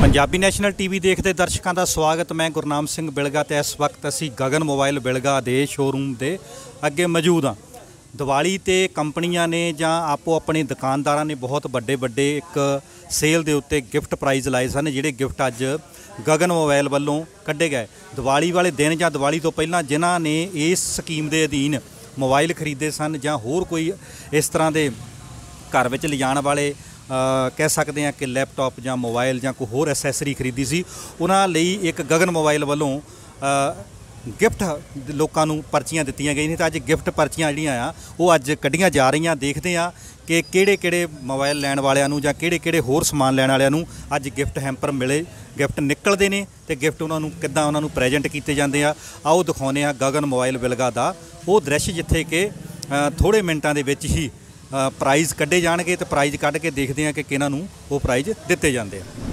Punjabi national TV देखते दर्शकों का स्वागत। मैं गुरनाम सिंह बिलगा तो इस वक्त असी गगन मोबाइल बिलगा के शोरूम के अगे मौजूद हाँ। दिवाली ते कंपनियां ने जां आपो अपने दुकानदारां ने बहुत वड्डे वड्डे एक सेल के उत्ते गिफ्ट प्राइज़ लाए सन, जिहड़े गिफ्ट अज गगन मोबाइल वालों कढ़े गए। दिवाली वाले दिन जां दिवाली तो पहलां जिन्हां ने इस स्कीम के अधीन मोबाइल खरीदे सन जां होर कोई इस तरह के घर विच लिजाण वाले कह सकते हैं कि लैपटॉप या मोबाइल या कोई होर एसैसरी खरीदी सी, उन्हां लई एक गगन मोबाइल वालों गिफ्ट लोगों को पर्चियां दित्तियां गई। तो अज गिफ्ट पर्चियां जिहड़ियां आ वो अज कढ़ियां जा रही। देखते हैं कि किहड़े मोबाइल लैण वालियां नूं जां किहड़े होर समान लैण वालियां नूं अज गिफ्ट हैंपर मिले, गिफ्ट निकलते हैं तो गिफ्ट उन्होंने किद्दां उन्होंने प्रेजेंट किए जाते हैं। आओ दिखाउने आ गगन मोबाइल बिलगा दा वो दृश्य जिथे कि थोड़े मिनटां दे विच ही प्राइज़ कढ़े जाणगे तो प्राइज़ कढ़ के देखते हैं कि किन्हां नूं वो प्राइज़ दिते जाते हैं।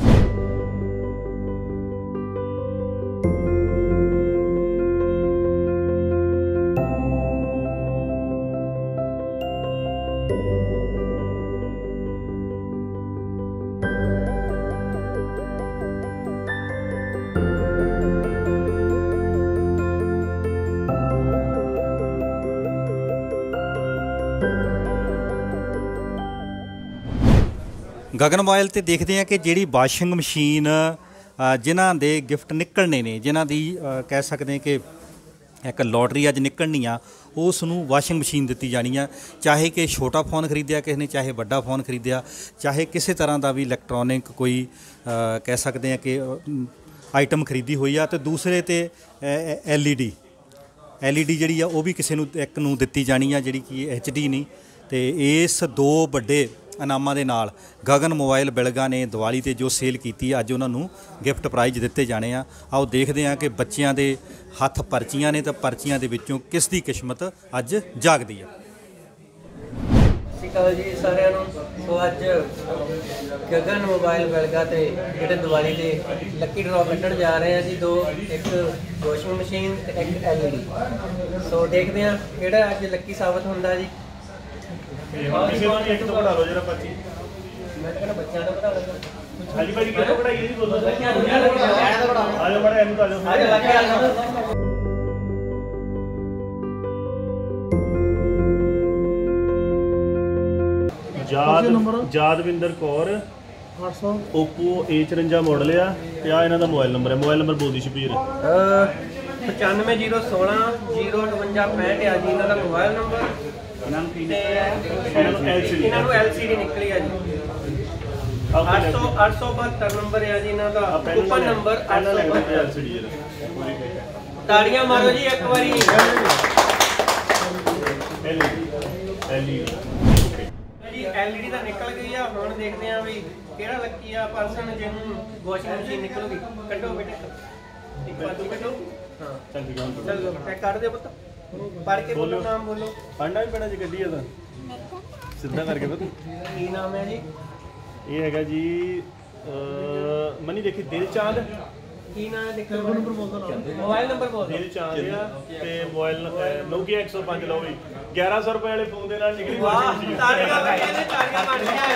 गगन मोबाइल ते देखते हैं कि जिहड़ी वाशिंग मशीन जिन्हां दे गिफ्ट निकलने ने, जिन्हां दी कह सकते हैं कि एक लॉटरी अज निकलनी आ, उसनूं वाशिंग मशीन दी जानी है। चाहे कि छोटा फोन खरीदिया किसी ने, चाहे बड़ा फोन खरीदिया, चाहे किसी तरह का भी इलैक्ट्रॉनिक कोई कह सकते हैं कि आइटम खरीदी हुई आ, तो दूसरे ते एल ई डी जिहड़ी आ वो भी किसी नूं एक नूं दित्ती जानी आ, जिहड़ी कि HD नहीं। तो इस दो वड्डे इनामां दे नाल गगन मोबाइल बिलगा ने दिवाली ते जो सेल की अज उन्होंने गिफ्ट प्राइज़ दिते जाने आ। आओ देखते हैं कि बच्चों के हत्थ पर्चियां ने तो पर्चियां दे विचों किस दी किस्मत अज जागदी है। सत श्री अकाल जी सारिਆਂ ਨੂੰ। सो अज गगन मोबाइल बिलगा ते जिहड़े दिवाली के लक्की ड्रॉ कट्टण जा रहे हैं जी, दो एक वॉशिंग मशीन ते एक LED। सो देखते हैं किहड़ा अज लक्की साबित हुंदा जी। Yadwinder Kaur Oppo A54 model आ। क्या इन्हां दा मोबाइल नंबर है? मोबाइल नंबर बोल दी शबीर। 950165 आ जी इन्हां दा मोबाइल नंबर। LCD निकली है जी। 872 नंबर है जी इन्हां दा कूपन नंबर 872। ताड़ियां मारो जी एक बारी। LED ਦਾ ਨਿਕਲ ਗਈ ਆ। ਹੁਣ ਦੇਖਦੇ ਆ ਵੀ ਕਿਹੜਾ ਲੱਕੀ ਆ ਪਰਸਨ ਜਿਹਨੂੰ ਵਾਸ਼ਿੰਗ ਮਸ਼ੀਨ ਨਿਕਲੂਗੀ। ਕੱਢੋ ਬੇਟੇ ਇੱਕ ਵਾਰ ਤੂੰ ਕੱਢੋ। ਹਾਂ ਚਲੋ ਚੈੱਕ ਕਰ ਦਿਓ ਪੁੱਤ, ਪੜ੍ਹ ਕੇ ਬੋਲੋ, ਨਾਮ ਬੋਲੋ। ਪੜ੍ਹਨਾ ਵੀ ਪੈਣਾ ਜੀ, ਗੱਡੀ ਆ ਤਾਂ ਸਿੱਧਾ ਕਰਕੇ ਪੁੱਤ। ਕੀ ਨਾਮ ਹੈ ਜੀ? ਇਹ ਹੈਗਾ ਜੀ ਮਨੀ ਦੇਖੀ ਦਿਲਚਾਂਦ। ਕੀ ਨਾਮ ਹੈ? ਦੇਖੋ ਮੋਬਾਈਲ ਨੰਬਰ ਬੋਲ। ਦਿਲਚਾਂਦ ਆ ਤੇ ਮੋਬਾਈਲ Nokia 105 ਲਓ ਵੀ 1100 ਰੁਪਏ ਵਾਲੇ ਫੋਨ ਦੇ ਨਾਲ ਨਿਕਲੀ। ਵਾਹ ਤਾੜੀਆਂ ਬੱਚਿਆਂ ਨੇ ਤਾੜੀਆਂ ਮਾਰੀਆਂ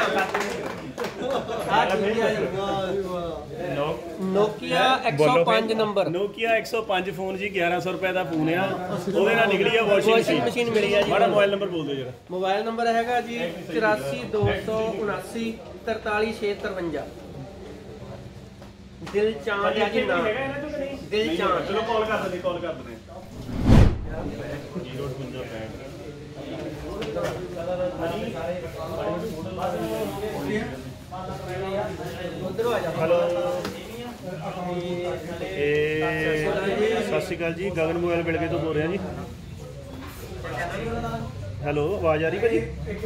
ਆ। Nokia 105 number. Nokia 105 ਫੋਨ ਜੀ 1100 ਰੁਪਏ ਦਾ ਫੋਨ ਆ, ਉਹਦੇ ਨਾਲ ਨਿਕਲੀ ਆ ਵਾਸ਼ਿੰਗ ਮਸ਼ੀਨ ਮਿਲੀ ਆ ਜੀ। ਮਾੜਾ ਮੋਬਾਈਲ ਨੰਬਰ ਬੋਲ ਦਿਓ ਜਰਾ। ਮੋਬਾਈਲ ਨੰਬਰ ਹੈਗਾ ਜੀ 84 279 43 653। ਦਿਲਚਾਂਦ ਹੈ ਜੀ ਨਾਮ। ਦਿਲਚਾਂਦ। ਚਲੋ ਕਾਲ ਕਰ ਦਿੰਦੇ। 0 ਆ ਜਾ। ਹੈਲੋ सत श्री अकाल जी, गगन मोबाइल बिलगे तो बोल रहे हैं जी। हेलो आवाज़ आ रही भाजी?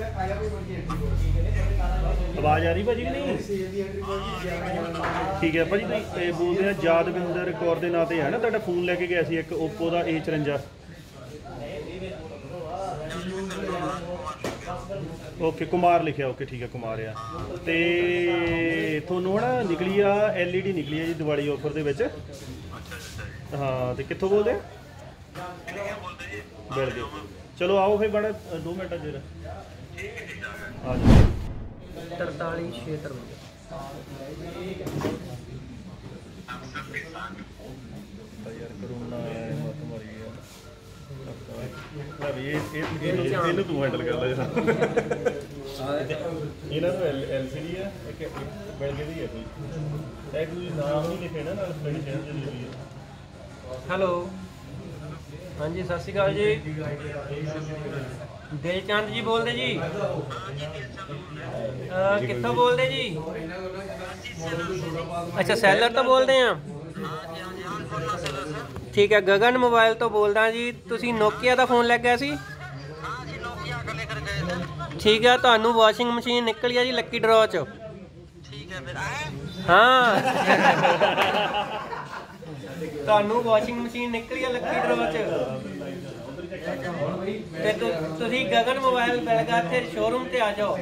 आवाज़ आ रही भाजी कि नहीं? ठीक है भाजी, तुम बोलते हैं यादविंदर कौर के नाम से है ना तुहाडा फोन लैके गया सी एक ओप्पो का A54। ओके कुमार लिखा। ओके ठीक है कुमार आ। तो थोनों ना निकली आ LED निकली है जी दिवाली ऑफर दे विच। हाँ तो कित्थों बोलते? बिल्कुल चलो आओ फिर बड़ा 2 मिनट जरा आ जाओ। 43 653 ਯਾਰ ਕਰੋਨਾ ਆਇਆ ਮਤ ਮਰੀ ਇਹਨੂੰ ਤੂੰ ਹੈਂਡਲ ਕਰ ਲੈ ਇਹਨਾਂ ਨੂੰ ਐਲਸੀਡੀ ਆ ਇੱਕ ਬਿਲ ਦੀ ਹੈ ਕੋਈ ਇਹ ਕੋਈ ਨਾਮ ਨਹੀਂ ਲਿਖੇ ਨਾ ਨਾਲ ਫਲੈਸ਼ ਜਿਹੜੀ ਹੋਈ ਹੈ। ਹੈਲੋ, ਹਾਂਜੀ ਸਤਿ ਸ਼੍ਰੀ ਅਕਾਲ ਜੀ। ਦਿਲਚੰਦ ਜੀ ਬੋਲਦੇ ਜੀ? ਕਿੱਥੋਂ ਬੋਲਦੇ ਜੀ? ਅੱਛਾ, ਸੈਲਰ ਤੋਂ ਬੋਲਦੇ ਆ। ਠੀਕ ਹੈ, ਗगन ਮੋਬਾਈਲ ਤੋਂ ਬੋਲਦਾ ਜੀ। ਤੁਸੀਂ ਨੋਕੀਆ ਦਾ ਫੋਨ ਲੈ ਗਿਆ ਸੀ? ਠੀਕ ਹੈ, ਤੁਹਾਨੂੰ ਵਾਸ਼ਿੰਗ ਮਸ਼ੀਨ ਨਿਕਲੀ ਆ ਜੀ ਲੱਕੀ ਡਰਾਅ ਚ। ਹਾਂ, ਤੁਹਾਨੂੰ ਵਾਸ਼ਿੰਗ ਮਸ਼ੀਨ ਨਿਕਲੀ ਆ ਲੱਕੀ ਡਰਾਅ ਚ। ਤੇ ਤੁਸੀਂ ਗगन ਮੋਬਾਈਲ ਬੈਲਗਾ ਤੇ ਸ਼ੋਰੂਮ ਤੇ ਆ ਜਾਓ,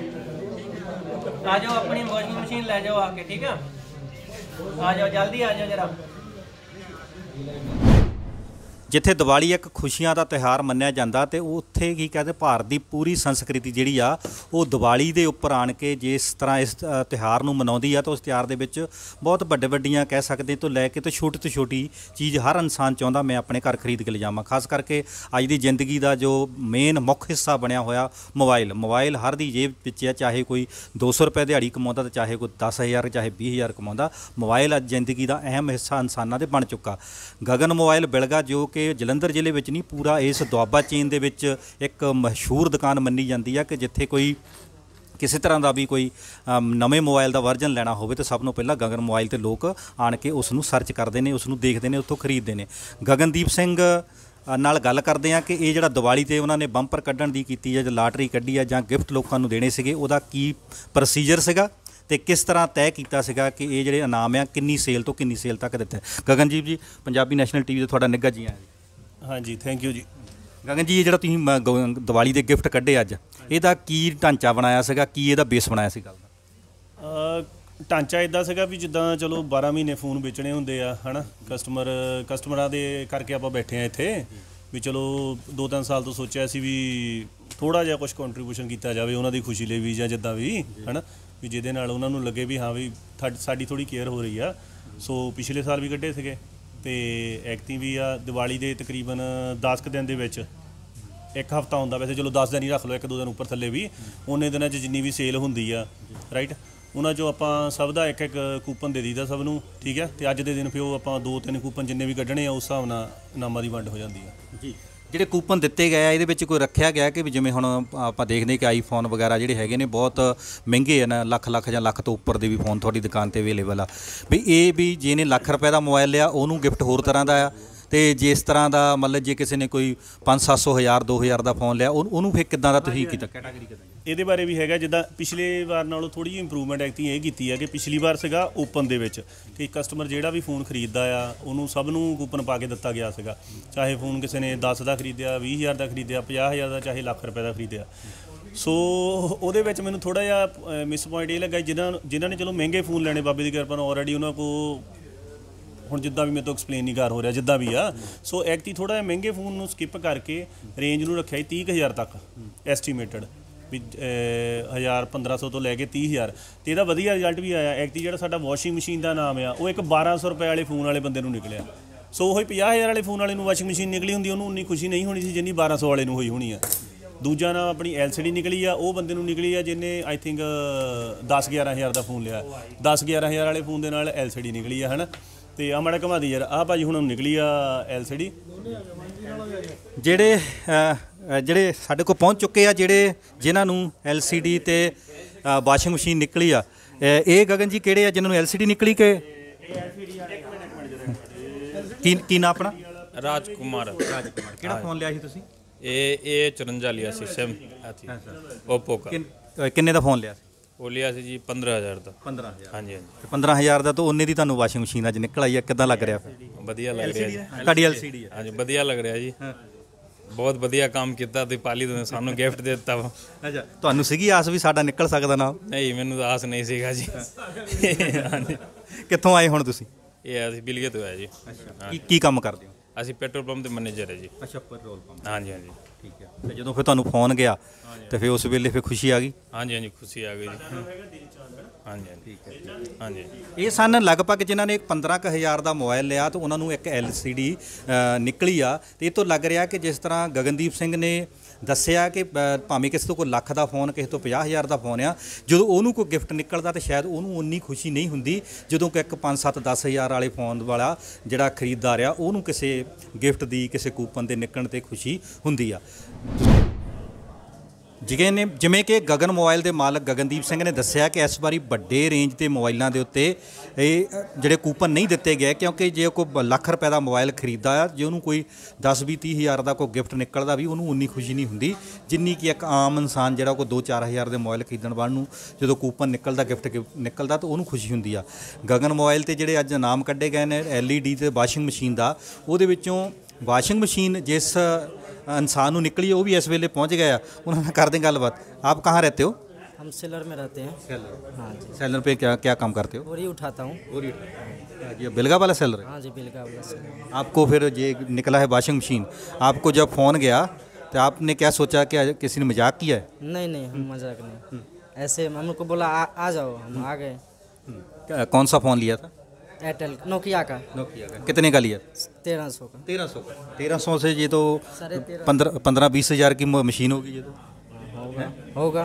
ਆਪਣੀ ਵਾਸ਼ਿੰਗ ਮਸ਼ੀਨ ਲੈ ਜਾਓ ਆ ਕੇ। ਠੀਕ ਆ, ਆ ਜਾਓ, ਜਲਦੀ ਆ ਜਾਓ ਜਰਾ। ਜਿੱਥੇ ਦੀਵਾਲੀ ਇੱਕ ਖੁਸ਼ੀਆਂ ਦਾ ਤਿਉਹਾਰ ਮੰਨਿਆ ਜਾਂਦਾ ਤੇ ਉੱਥੇ ਕੀ ਕਹਿੰਦੇ ਭਾਰਤ ਦੀ ਪੂਰੀ ਸੰਸਕ੍ਰਿਤੀ ਜਿਹੜੀ ਆ ਉਹ ਦੀਵਾਲੀ ਦੇ ਉੱਪਰ ਆਣ ਕੇ ਜਿਸ ਤਰ੍ਹਾਂ ਇਸ ਤਿਉਹਾਰ ਨੂੰ ਮਨਾਉਂਦੀ ਆ ਤਾਂ ਉਸ ਤਿਉਹਾਰ ਦੇ ਵਿੱਚ ਬਹੁਤ ਵੱਡੀਆਂ ਕਹਿ ਸਕਦੇ ਤੋਂ ਲੈ ਕੇ ਤੇ ਛੋਟੀ ਤੋਂ ਛੋਟੀ ਚੀਜ਼ ਹਰ ਇਨਸਾਨ ਚਾਹੁੰਦਾ ਮੈਂ ਆਪਣੇ ਘਰ ਖਰੀਦ ਕੇ ਲਿਜਾਵਾਂ। ਖਾਸ ਕਰਕੇ ਅੱਜ ਦੀ ਜ਼ਿੰਦਗੀ ਦਾ ਜੋ ਮੇਨ ਮੁੱਖ ਹਿੱਸਾ ਬਣਿਆ ਹੋਇਆ ਮੋਬਾਈਲ ਹਰ ਦੀ ਜੇਬ ਵਿੱਚ ਆ। ਚਾਹੇ ਕੋਈ 200 ਰੁਪਏ ਦਿਹਾੜੀ ਕਮਾਉਂਦਾ ਤੇ ਚਾਹੇ ਕੋਈ 10,000 ਚਾਹੇ 20,000 ਕਮਾਉਂਦਾ, ਮੋਬਾਈਲ ਅੱਜ ਜ਼ਿੰਦਗੀ ਦਾ ਅਹਿਮ ਹਿੱਸਾ ਇਨਸਾਨਾਂ ਦੇ ਬਣ ਚੁੱਕਾ। ਗगन ਮੋਬਾਈਲ ਬਿਲਗਾ ਜੋ ਕਿ ਜਲੰਧਰ ਜ਼ਿਲ੍ਹੇ ਵਿੱਚ ਨਹੀਂ, ਪੂਰਾ ਇਸ ਦੁਆਬਾ ਚੇਨ ਦੇ ਵਿੱਚ ਇੱਕ ਮਸ਼ਹੂਰ ਦੁਕਾਨ ਮੰਨੀ ਜਾਂਦੀ ਆ ਕਿ ਜਿੱਥੇ ਕੋਈ ਕਿਸੇ ਤਰ੍ਹਾਂ ਦਾ ਵੀ ਕੋਈ ਨਵੇਂ ਮੋਬਾਈਲ ਦਾ ਵਰਜ਼ਨ ਲੈਣਾ ਹੋਵੇ ਤਾਂ ਸਭ ਨੂੰ ਪਹਿਲਾਂ ਗगन ਮੋਬਾਈਲ 'ਤੇ ਲੋਕ ਆਣ ਕੇ ਉਸ ਨੂੰ ਸਰਚ ਕਰਦੇ ਨੇ, ਉਸ ਨੂੰ ਦੇਖਦੇ ਨੇ, ਉੱਥੋਂ ਖਰੀਦਦੇ ਨੇ। ਗਗਨਦੀਪ ਸਿੰਘ ਨਾਲ ਗੱਲ ਕਰਦੇ ਆ ਕਿ ਇਹ ਜਿਹੜਾ ਦੀਵਾਲੀ 'ਤੇ ਉਹਨਾਂ ਨੇ ਬੰਪਰ ਕੱਢਣ ਦੀ ਕੀਤੀ ਹੈ, ਜਾਂ ਲਾਟਰੀ ਕੱਢੀ ਆ ਜਾਂ ਗਿਫਟ ਲੋਕਾਂ ਨੂੰ ਦੇਣੇ ਸੀਗੇ, ਉਹਦਾ ਕੀ ਪ੍ਰੋਸੀਜਰ ਸੀਗਾ ਤੇ ਕਿਸ ਤਰ੍ਹਾਂ ਤੈਅ ਕੀਤਾ ਸੀਗਾ ਕਿ ਇਹ ਜਿਹੜੇ ਇਨਾਮ ਆ ਕਿੰਨੀ ਸੇਲ ਤੋਂ ਕਿੰਨੀ ਸੇਲ ਤੱਕ ਦਿੱਤੇ। ਗਗਨਦੀਪ ਜੀ, ਪੰਜਾਬੀ ਨੈਸ਼ਨਲ TV 'ਤੇ ਤੁਹਾਡਾ ਨਿੱਘਾ ਜੀ ਆਇਆ ਜੀ। ਹਾਂਜੀ, ਥੈਂਕ ਯੂ ਜੀ। ਗगन ਜੀ, ਇਹ ਜਿਹੜਾ ਤੁਸੀਂ ਦੀਵਾਲੀ ਦੇ ਗਿਫਟ ਕੱਢੇ ਅੱਜ, ਇਹਦਾ ਕੀ ਢਾਂਚਾ ਬਣਾਇਆ ਸੀਗਾ, ਕੀ ਇਹਦਾ ਬੇਸ ਬਣਾਇਆ ਸੀ ਗੱਲ ਦਾ? ਢਾਂਚਾ ਇੱਦਾਂ ਸੀਗਾ ਵੀ ਜਿੱਦਾਂ ਚਲੋ 12 ਮਹੀਨੇ ਫੋਨ ਵੇਚਣੇ ਹੁੰਦੇ ਆ ਹੈ ਨਾ, ਕਸਟਮਰਾਂ ਦੇ ਕਰਕੇ ਆਪਾਂ ਬੈਠੇ ਆ ਇੱਥੇ ਵੀ ਚਲੋ 2-3 ਸਾਲ ਤੋਂ ਸੋਚਿਆ ਸੀ ਵੀ ਥੋੜ੍ਹਾ ਜਿਹਾ ਕੁਛ ਕੰਟਰੀਬਿਊਸ਼ਨ ਕੀਤਾ ਜਾਵੇ ਉਹਨਾਂ ਦੀ ਖੁਸ਼ੀ ਲਈ ਵੀ ਜਾਂ ਜਿੱਦਾਂ ਵੀ ਹੈ ਨਾ, ਵੀ ਜਿਹਦੇ ਨਾਲ ਉਹਨਾਂ ਨੂੰ ਲੱਗੇ ਵੀ ਹਾਂ ਵੀ ਸਾਡੀ ਥੋੜ੍ਹੀ ਕੇਅਰ ਹੋ ਰਹੀ ਆ। ਸੋ ਪਿਛਲੇ ਸਾਲ ਵੀ ਕੱਢੇ ਸੀਗੇ ਤੇ ਐਕਤੀ ਵੀ ਆ। ਦੀਵਾਲੀ ਦੇ ਤਕਰੀਬਨ 10 ਕੁ ਦਿਨ ਦੇ ਵਿੱਚ ਇੱਕ ਹਫ਼ਤਾ ਹੁੰਦਾ, ਵੈਸੇ ਚਲੋ 10 ਦਿਨ ਹੀ ਰੱਖ ਲਓ, 1-2 ਦਿਨ ਉੱਪਰ ਥੱਲੇ ਵੀ, ਉਹਨੇ ਦਿਨਾਂ 'ਚ ਜਿੰਨੀ ਵੀ ਸੇਲ ਹੁੰਦੀ ਆ ਰਾਈਟ, ਉਹਨਾਂ 'ਚੋਂ ਆਪਾਂ ਸਭ ਦਾ ਇੱਕ ਕੂਪਨ ਦੇ ਦਈਦਾ ਸਭ ਨੂੰ। ਠੀਕ ਹੈ, ਤੇ ਅੱਜ ਦੇ ਦਿਨ ਫਿਰ ਉਹ ਆਪਾਂ 2-3 ਕੂਪਨ ਜਿੰਨੇ ਵੀ ਕੱਢਣੇ ਆ ਉਸ ਹਿਸਾਬ ਨਾਲ ਇਨਾਮਾਂ ਦੀ ਵੰਡ ਹੋ ਜਾਂਦੀ ਆ ਜੀ। ਜਿਹੜੇ ਕੂਪਨ ਦਿੱਤੇ ਗਏ ਆ ਇਹਦੇ ਵਿੱਚ ਕੋਈ ਰੱਖਿਆ ਗਿਆ ਕਿ ਵੀ ਜਿਵੇਂ ਹੁਣ ਆਪਾਂ ਦੇਖਦੇ ਕਿ ਆਈਫੋਨ ਵਗੈਰਾ ਜਿਹੜੇ ਹੈਗੇ ਨੇ ਬਹੁਤ ਮਹਿੰਗੇ ਆ ਨਾ, ਲੱਖ ਜਾਂ ਲੱਖ ਤੋਂ ਉੱਪਰ ਦੇ ਵੀ ਫੋਨ ਤੁਹਾਡੀ ਦੁਕਾਨ 'ਤੇ ਅਵੇਲੇਬਲ ਆ, ਵੀ ਇਹ ਵੀ ਜਿਹਨੇ ਲੱਖ ਰੁਪਏ ਦਾ ਮੋਬਾਈਲ ਲਿਆ ਉਹਨੂੰ ਗਿਫਟ ਹੋਰ ਤਰ੍ਹਾਂ ਦਾ ਆ, ਤੇ ਜਿਸ ਤਰ੍ਹਾਂ ਦਾ ਮਤਲਬ ਜੇ ਕਿਸੇ ਨੇ ਕੋਈ 500-700 ਹਜ਼ਾਰ 2,000 ਦਾ ਫੋਨ ਲਿਆ ਉਹਨੂੰ ਫਿਰ ਕਿੱਦਾਂ ਦਾ ਤੁਸੀਂ ਕੀਤਾ ਕੈਟਾਗਰੀ ਕਿੱਦਾਂ? ਇਹਦੇ ਬਾਰੇ ਵੀ ਹੈਗਾ, ਜਿੱਦਾਂ ਪਿਛਲੇ ਵਾਰ ਨਾਲੋਂ ਥੋੜ੍ਹੀ ਜਿਹੀ ਇੰਪਰੂਵਮੈਂਟ ਐਕਟਿੰਗ ਇਹ ਕੀਤੀ ਹੈ ਕਿ ਪਿਛਲੀ ਵਾਰ ਸੀਗਾ ਓਪਨ ਦੇ ਵਿੱਚ ਕਿ ਕਸਟਮਰ ਜਿਹੜਾ ਵੀ ਫੋਨ ਖਰੀਦਦਾ ਆ ਉਹਨੂੰ ਸਭ ਨੂੰ ਕੂਪਨ ਪਾ ਕੇ ਦਿੱਤਾ ਗਿਆ ਸੀਗਾ, ਚਾਹੇ ਫੋਨ ਕਿਸੇ ਨੇ 10 ਦਾ ਖਰੀਦਿਆ, 20,000 ਦਾ ਖਰੀਦਿਆ, 50,000 ਦਾ, ਚਾਹੇ ਲੱਖ ਰੁਪਏ ਦਾ ਖਰੀਦਿਆ। ਸੋ ਉਹਦੇ ਵਿੱਚ ਮੈਨੂੰ ਥੋੜ੍ਹਾ ਜਿਹਾ ਮਿਸ ਪੁਆਇੰਟ ਇਹ ਲੱਗਾ ਜਿਨ੍ਹਾਂ ਨੇ ਚਲੋ ਮਹਿੰਗੇ ਫੋਨ ਲੈਣੇ ਬਾਬੇ ਦੀ ਕਿਰਪਾ ਨਾਲ ਆਲਰੇਡੀ ਉਹਨਾਂ ਕੋਲ ਹੁਣ ਜਿੱਦਾਂ ਵੀ ਮੇਰੇ ਤੋਂ ਐਕਸਪਲੇਨ ਨਹੀਂ ਕਰ ਹੋ ਰਿਹਾ ਜਿੱਦਾਂ ਵੀ ਆ। ਸੋ ਐਕਟੀ ਥੋੜ੍ਹਾ ਜਿਹਾ ਮਹਿੰਗੇ ਫੋਨ ਨੂੰ ਸਕਿਪ ਕਰਕੇ ਰੇਂਜ ਨੂੰ ਰੱਖਿਆ 30,000 ਤੱਕ ਐਸਟੀਮੇਟਡ, ਵੀ 1,000-1,500 ਤੋਂ ਲੈ ਕੇ 30,000, ਅਤੇ ਇਹਦਾ ਵਧੀਆ ਰਿਜ਼ਲਟ ਵੀ ਆਇਆ। ਐਕਟੀ ਜਿਹੜਾ ਸਾਡਾ ਵਾਸ਼ਿੰਗ ਮਸ਼ੀਨ ਦਾ ਨਾਮ ਆ ਉਹ ਇੱਕ 1,200 ਰੁਪਏ ਵਾਲੇ ਫੋਨ ਵਾਲੇ ਬੰਦੇ ਨੂੰ ਨਿਕਲਿਆ। ਸੋ ਉਹੀ 50,000 ਵਾਲੇ ਫੋਨ ਵਾਲੇ ਨੂੰ ਵਾਸ਼ਿੰਗ ਮਸ਼ੀਨ ਨਿਕਲੀ ਹੁੰਦੀ ਉਹਨੂੰ ਉਨੀ ਖੁਸ਼ੀ ਨਹੀਂ ਹੋਣੀ ਸੀ ਜਿੰਨੀ 1,200 ਵਾਲੇ ਨੂੰ ਹੋਈ ਹੋਣੀ ਆ। ਦੂਜਾ ਨਾ ਆਪਣੀ LCD ਨਿਕਲੀ ਆ, ਉਹ ਬੰਦੇ ਨੂੰ ਨਿਕਲੀ ਆ ਜਿਹਨੇ ਆਈ ਥਿੰਕ 10-11,000 ਦਾ ਫੋਨ ਲਿਆ, 10-11,000 ਵਾਲੇ ਫੋਨ ਦੇ ਨਾਲ LCD ਨਿਕਲੀ ਆ ਹੈ ਨਾ। ਤੇ ਆ ਮਾੜਾ ਘੁਮਾ ਦੀ ਯਾਰ, ਆਹ ਭਾਜੀ ਹੁਣ ਨਿਕਲੀ ਆ LCD। ਜਿਹੜੇ ਸਾਡੇ ਕੋਲ ਪਹੁੰਚ ਚੁੱਕੇ ਆ, ਜਿਨ੍ਹਾਂ ਨੂੰ LCD ਤੇ ਵਾਸ਼ਿੰਗ ਮਸ਼ੀਨ ਨਿਕਲੀ ਆ, ਇਹ ਗगन ਜੀ ਕਿਹੜੇ ਆ ਜਿਨ੍ਹਾਂ ਨੂੰ LCD ਨਿਕਲੀ ਕਿ ਕੀ ਨਾਂ ਆਪਣਾ? ਰਾਜਕੁਮਾਰ। ਕਿਹੜਾ ਫੋਨ ਲਿਆ ਸੀ ਤੁਸੀਂ? ਇਹ 54 ਲਿਆ ਸੀ ਸੈਮ ਓਪੋ ਕਾ। ਕਿੰਨੇ ਦਾ ਫੋਨ ਲਿਆ ਸੀ? ਉਹ ਲਿਆ ਸੀ ਜੀ 15,000 ਦਾ। 15,000? ਹਾਂਜੀ ਹਾਂਜੀ। 15,000 ਦਾ ਤਾਂ ਉਹਨੇ ਦੀ ਤੁਹਾਨੂੰ ਵਾਸ਼ਿੰਗ ਮਸ਼ੀਨ ਅੱਜ ਨਿਕਲ ਆਈ ਆ, ਕਿੱਦਾਂ ਲੱਗ ਰਿਹਾ ਫਿਰ? ਵਧੀਆ ਲੱਗ ਰਿਹਾ ਜੀ। ਤੁਹਾਡੀ LCD ਹੈ? ਹਾਂਜੀ ਵਧੀਆ ਲੱਗ ਰਿਹਾ ਜੀ, ਬਹੁਤ ਵਧੀਆ ਕੰਮ ਕੀਤਾ ਦੀਪਾਲੀ ਨੇ ਸਾਨੂੰ ਗਿਫਟ ਦੇ ਦਿੱਤਾ ਵਾ। ਅੱਛਾ, ਤੁਹਾਨੂੰ ਸੀਗੀ ਆਸ ਵੀ ਸਾਡਾ ਨਿਕਲ ਸਕਦਾ ਨਾ? ਨਹੀਂ, ਮੈਨੂੰ ਤਾਂ ਆਸ ਨਹੀਂ ਸੀਗਾ ਜੀ। ਹਾਂਜੀ। ਕਿੱਥੋਂ ਆਏ ਹੁਣ ਤੁਸੀਂ? ਇਹ ਅਸੀਂ ਬਿਲਗੇ ਤੋਂ ਆਏ ਜੀ। ਕੀ ਕੰਮ ਕਰਦੇ ਹੋ? ਅਸੀਂ ਪੈਟਰੋਲ ਪੰਪ ਦੇ ਮੈਨੇਜਰ ਹੈ ਜੀ। ਅੱਛਾ, ਪੈਟਰੋਲ ਪੰਪ। ਹਾਂਜੀ ਹਾਂਜੀ ਠੀਕ ਹੈ। ਤੇ ਜਦੋਂ ਫਿਰ ਤੁਹਾਨੂੰ ਫੋਨ ਗਿਆ ਤੇ ਫਿਰ ਉਸ ਵੇਲੇ ਫਿਰ ਖੁਸ਼ੀ ਆ ਗਈ? ਹਾਂਜੀ ਹਾਂਜੀ ਖੁਸ਼ੀ ਆ ਗਈ ਜੀ। ਹਾਂਜੀ ਹਾਂਜੀ ਠੀਕ ਹੈ। ਹਾਂਜੀ ਇਹ ਸਨ ਲਗਭਗ ਜਿਨ੍ਹਾਂ ਨੇ 15,000 ਦਾ ਮੋਬਾਈਲ ਲਿਆ ਤਾਂ ਉਹਨਾਂ ਨੂੰ ਇੱਕ LCD ਨਿਕਲੀ ਆ। ਤੇ ਇਹ ਤੋਂ ਲੱਗ ਰਿਹਾ ਕਿ ਜਿਸ ਤਰ੍ਹਾਂ ਗਗਨਦੀਪ ਸਿੰਘ ਨੇ ਦੱਸਿਆ ਕਿ ਭਾਵੇਂ ਕਿਸੇ ਤੋਂ ਕੋਈ ਲੱਖ ਦਾ ਫੋਨ, ਕਿਸੇ ਤੋਂ 50,000 ਦਾ ਫੋਨ ਆ, ਜਦੋਂ ਉਹਨੂੰ ਕੋਈ ਗਿਫਟ ਨਿਕਲਦਾ ਤਾਂ ਸ਼ਾਇਦ ਉਹਨੂੰ ਉਨੀ ਖੁਸ਼ੀ ਨਹੀਂ ਹੁੰਦੀ ਜਦੋਂ ਕਿ ਇੱਕ 5, 7, 10,000 ਵਾਲੇ ਫੋਨ ਵਾਲਾ ਜਿਹੜਾ ਖਰੀਦਦਾਰ ਆ ਉਹਨੂੰ ਕਿਸੇ ਗਿਫਟ ਦੀ, ਕਿਸੇ ਕੂਪਨ ਦੇ ਨਿਕਲਣ 'ਤੇ ਖੁਸ਼ੀ ਹੁੰਦੀ ਆ। ਜਿਵੇਂ ਕਿ ਗਗਨ ਮੋਬਾਈਲ ਦੇ ਮਾਲਕ ਗਗਨਦੀਪ ਸਿੰਘ ਨੇ ਦੱਸਿਆ ਕਿ ਇਸ ਵਾਰੀ ਵੱਡੇ ਰੇਂਜ ਦੇ ਮੋਬਾਈਲਾਂ ਦੇ ਉੱਤੇ ਇਹ ਜਿਹੜੇ ਕੂਪਨ ਨਹੀਂ ਦਿੱਤੇ ਗਏ, ਕਿਉਂਕਿ ਜੇ ਕੋਈ ਲੱਖ ਰੁਪਏ ਦਾ ਮੋਬਾਈਲ ਖਰੀਦਦਾ ਆ, ਜੇ ਉਹਨੂੰ ਕੋਈ 10, 20, 30 ਹਜ਼ਾਰ ਦਾ ਕੋਈ ਗਿਫਟ ਨਿਕਲਦਾ ਵੀ ਉਹਨੂੰ ਉਨੀ ਖੁਸ਼ੀ ਨਹੀਂ ਹੁੰਦੀ ਜਿੰਨੀ ਕਿ ਇੱਕ ਆਮ ਇਨਸਾਨ ਜਿਹੜਾ ਕੋਈ 2, 4 ਹਜ਼ਾਰ ਦੇ ਮੋਬਾਈਲ ਖਰੀਦਣ ਵਾਲ ਨੂੰ ਜਦੋਂ ਕੂਪਨ ਨਿਕਲਦਾ, ਗਿਫਟ ਨਿਕਲਦਾ ਤਾਂ ਉਹਨੂੰ ਖੁਸ਼ੀ ਹੁੰਦੀ ਆ। ਗਗਨ ਮੋਬਾਈਲ 'ਤੇ ਜਿਹੜੇ ਅੱਜ ਨਾਮ ਕੱਢੇ ਗਏ ਨੇ LED ਤੇ ਵਾਸ਼ਿੰਗ ਮਸ਼ੀਨ ਦਾ, ਉਹਦੇ ਵਿੱਚੋਂ ਵਾਸ਼ਿੰਗ ਮਸ਼ੀਨ ਜਿਸ इंसान को निकली वो भी इस वेले पहुँच गया। उन्होंने कर दें गलबात। आप कहाँ रहते हो? हम सेलर में रहते हैं। सेलर? हाँ जी। सेलर पे क्या क्या काम करते हो? बोरी उठाता हूँ। बोरी? ये बिलगा वाला सेलर है? हाँ जी, बिलगा वाला सेलर। आपको फिर ये निकला है वाशिंग मशीन, आपको जब फ़ोन गया तो आपने क्या सोचा कि किसी ने मजाक किया है? नहीं नहीं, हम मजाक नहीं, ऐसे हमको बोला आ जाओ, हम आ गए। कौन सा फ़ोन लिया था? एयरटेल, नोकिया का। नोकिया का। कितने का लिया? 1300 का। 1300 का। 1300 से ये तो 13.5 15-20 हज़ार की मशीन होगी ये तो। होगा होगा।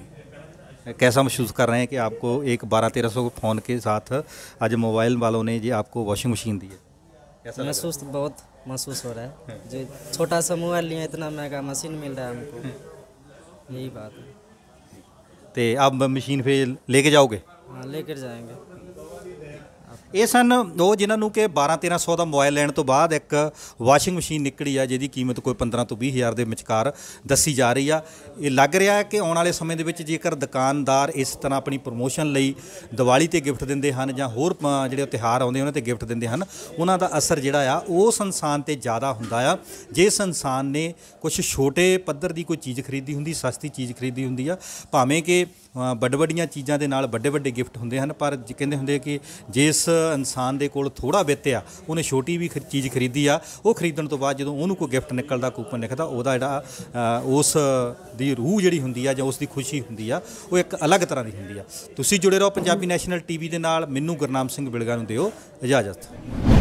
कैसा महसूस कर रहे हैं कि आपको एक 1200-1300 फ़ोन के साथ आज मोबाइल वालों ने ये आपको वॉशिंग मशीन दी है? कैसा महसूस तो बहुत महसूस हो रहा है। जो छोटा सा मोबाइल लिया, इतना महंगा मशीन मिल रहा है हमको, यही बात है। तो आप मशीन फिर लेके जाओगे? हाँ, लेकर जाएंगे। ਇਹ ਸਨ ਉਹ ਜਿਨ੍ਹਾਂ ਨੂੰ ਕਿ 1200-1300 ਦਾ ਮੋਬਾਈਲ ਲੈਣ ਤੋਂ ਬਾਅਦ ਇੱਕ ਵਾਸ਼ਿੰਗ ਮਸ਼ੀਨ ਨਿਕਲੀ ਆ ਜਿਹਦੀ ਕੀਮਤ ਕੋਈ 15 ਤੋਂ 20 ਹਜ਼ਾਰ ਦੇ ਵਿਚਕਾਰ ਦੱਸੀ ਜਾ ਰਹੀ ਆ। ਇਹ ਲੱਗ ਰਿਹਾ ਹੈ ਕਿ ਆਉਣ ਵਾਲੇ ਸਮੇਂ ਦੇ ਵਿੱਚ ਜੇਕਰ ਦੁਕਾਨਦਾਰ ਇਸ ਤਰ੍ਹਾਂ ਆਪਣੀ ਪ੍ਰਮੋਸ਼ਨ ਲਈ ਦੀਵਾਲੀ ਤੇ ਗਿਫਟ ਦਿੰਦੇ ਹਨ ਜਾਂ ਹੋਰ ਜਿਹੜੇ ਤਿਉਹਾਰ ਆਉਂਦੇ ਉਹਨਾਂ ਤੇ ਗਿਫਟ ਦਿੰਦੇ ਹਨ, ਉਹਨਾਂ ਦਾ ਅਸਰ ਜਿਹੜਾ ਆ ਉਸ ਇਨਸਾਨ ਤੇ ਜ਼ਿਆਦਾ ਹੁੰਦਾ ਆ ਜਿਸ ਇਨਸਾਨ ਨੇ ਕੁਝ ਛੋਟੇ ਪੱਧਰ ਦੀ ਕੋਈ ਚੀਜ਼ ਖਰੀਦੀ ਹੁੰਦੀ, ਸਸਤੀ ਚੀਜ਼ ਖਰੀਦੀ ਹੁੰਦੀ ਆ। ਭਾਵੇਂ ਕਿ ਵੱਡੀਆਂ ਚੀਜ਼ਾਂ ਦੇ ਨਾਲ ਵੱਡੇ ਗਿਫਟ ਹੁੰਦੇ ਹਨ, ਪਰ ਕਹਿੰਦੇ ਹੁੰਦੇ ਕਿ ਜਿਸ ਇਨਸਾਨ ਦੇ ਕੋਲ ਥੋੜ੍ਹਾ ਵਿੱਤ ਆ ਉਹਨੇ ਛੋਟੀ ਵੀ ਚੀਜ਼ ਖਰੀਦੀ ਆ, ਉਹ ਖਰੀਦਣ ਤੋਂ ਬਾਅਦ ਜਦੋਂ ਉਹਨੂੰ ਕੋਈ ਗਿਫਟ ਨਿਕਲਦਾ, ਕੂਪਨ ਨਿਕਲਦਾ, ਉਹਦਾ ਜਿਹੜਾ ਉਸ ਦੀ ਰੂਹ ਜਿਹੜੀ ਹੁੰਦੀ ਆ ਜਾਂ ਉਸ ਦੀ ਖੁਸ਼ੀ ਹੁੰਦੀ ਆ ਉਹ ਇੱਕ ਅਲੱਗ ਤਰ੍ਹਾਂ ਦੀ ਹੁੰਦੀ ਆ। ਤੁਸੀਂ ਜੁੜੇ ਰਹੋ ਪੰਜਾਬੀ ਨੈਸ਼ਨਲ TV ਦੇ ਨਾਲ। ਮੈਨੂੰ ਗੁਰਨਾਮ ਸਿੰਘ ਬਿਲਗਾ ਨੂੰ ਦਿਓ ਇਜਾਜ਼ਤ।